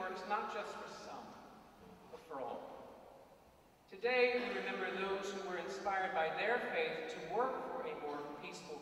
works not just for some, but for all. Today, we remember those who were inspired by their faith to work for a more peaceful